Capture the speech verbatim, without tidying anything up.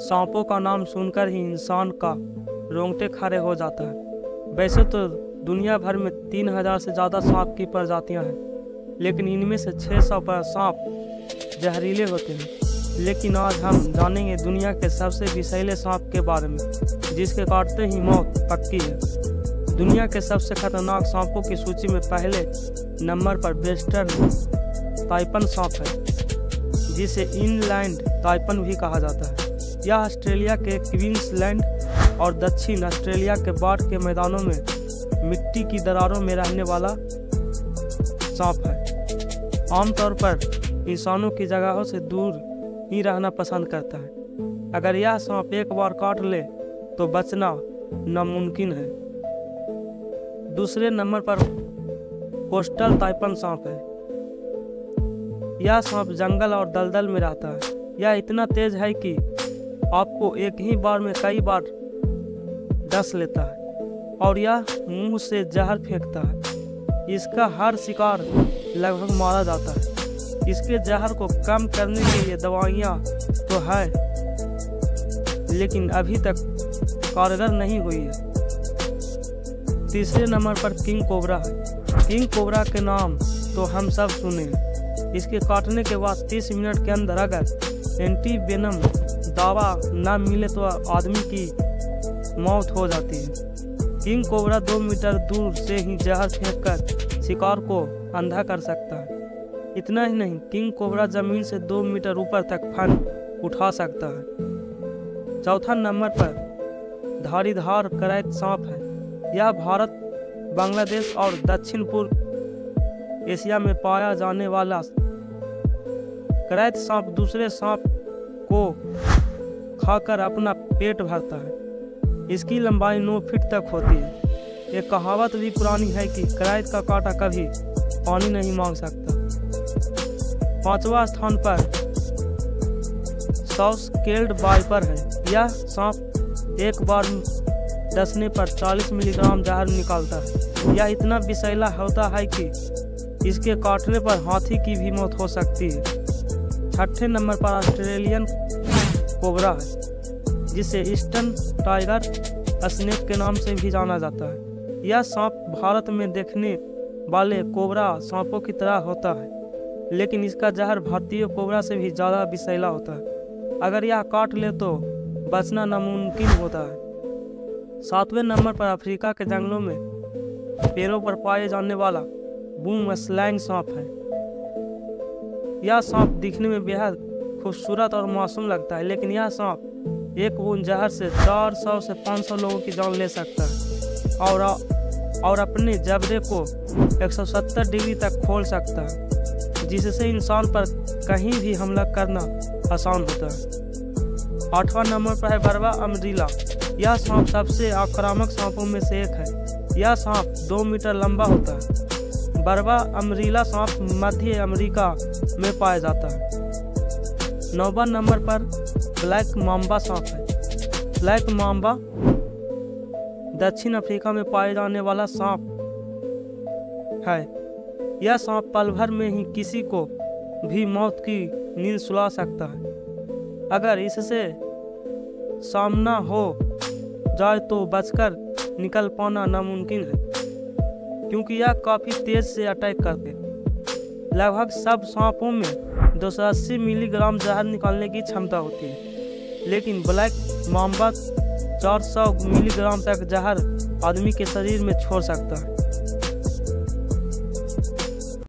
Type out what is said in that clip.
सांपों का नाम सुनकर ही इंसान का रोंगटे खड़े हो जाता है। वैसे तो दुनिया भर में तीन हजार से ज़्यादा सांप की प्रजातियां हैं, लेकिन इनमें से छह सौ पर सांप जहरीले होते हैं। लेकिन आज हम जानेंगे दुनिया के सबसे विषैले सांप के बारे में, जिसके काटते ही मौत पक्की है। दुनिया के सबसे खतरनाक सांपों की सूची में पहले नंबर पर वेस्टर्न ताइपन सांप है, जिसे इनलैंड ताइपन भी कहा जाता है। यह ऑस्ट्रेलिया के क्वींसलैंड और दक्षिण ऑस्ट्रेलिया के बाढ़ के मैदानों में मिट्टी की दरारों में रहने वाला सांप है। आमतौर पर इंसानों की जगहों से दूर ही रहना पसंद करता है। अगर यह सांप एक बार काट ले तो बचना नामुमकिन है। दूसरे नंबर पर कोस्टल ताइपन सांप है। यह सांप जंगल और दलदल में रहता है। यह इतना तेज है कि आपको एक ही बार में कई बार डस लेता है और यह मुंह से जहर फेंकता है। इसका हर शिकार लगभग मारा जाता है। इसके जहर को कम करने के लिए दवाइयाँ तो है, लेकिन अभी तक कारगर नहीं हुई है। तीसरे नंबर पर किंग कोबरा है। किंग कोबरा के नाम तो हम सब सुने हैं। इसके काटने के बाद तीस मिनट के अंदर अगर एंटी वेनम दवा न मिले तो आदमी की मौत हो जाती है। किंग कोबरा दो मीटर दूर से ही जहर फेंककर शिकार को अंधा कर सकता है। इतना ही नहीं, किंग कोबरा जमीन से दो मीटर ऊपर तक फन उठा सकता है। चौथा नंबर पर धारीधार करैत सांप है। यह भारत, बांग्लादेश और दक्षिण पूर्व एशिया में पाया जाने वाला करैत सांप दूसरे सांप को खाकर अपना पेट भरता है। इसकी लंबाई नौ फीट तक होती है। एक कहावत भी पुरानी है कि करैत का कांटा कभी पानी नहीं मांग सकता। पांचवा स्थान पर सॉस-टेल्ड वाइपर है। यह सांप एक बार डसने पर चालीस मिलीग्राम जहर निकालता है। यह इतना विषैला होता है कि इसके काटने पर हाथी की भी मौत हो सकती है। छठे नंबर पर ऑस्ट्रेलियन कोबरा है, जिसे ईस्टर्न टाइगर स्नेक के नाम से भी जाना जाता है। यह सांप भारत में देखने वाले कोबरा सांपों की तरह होता है, लेकिन इसका जहर भारतीय कोबरा से भी ज़्यादा विषैला होता है। अगर यह काट ले तो बचना नामुमकिन होता है। सातवें नंबर पर अफ्रीका के जंगलों में पेड़ों पर पाए जाने वाला बूम स्लैंग सांप है। यह सांप दिखने में बेहद खूबसूरत और मासूम लगता है, लेकिन यह सांप एक बूंद जहर से चार सौ से पाँच सौ लोगों की जान ले सकता है और और अपने जबड़े को एक सौ सत्तर डिग्री तक खोल सकता है, जिससे इंसान पर कहीं भी हमला करना आसान होता है। आठवां नंबर पर है बर्बा अमरीला। यह सांप सबसे आक्रामक सांपों में से एक है। यह सांप दो मीटर लंबा होता है। बर्बा अमरीला सांप मध्य अमेरिका में पाया जाता है। नौवां नंबर पर ब्लैक माम्बा सांप है। ब्लैक माम्बा दक्षिण अफ्रीका में पाए जाने वाला सांप है। यह सांप पल भर में ही किसी को भी मौत की नींद सुला सकता है। अगर इससे सामना हो जाए तो बचकर निकल पाना नामुमकिन है, क्योंकि यह काफ़ी तेज से अटैक करते हैं। लगभग सब सांपों में दो सौ अस्सी मिलीग्राम जहर निकालने की क्षमता होती है, लेकिन ब्लैक माम्बा चार सौ मिलीग्राम तक जहर आदमी के शरीर में छोड़ सकता है।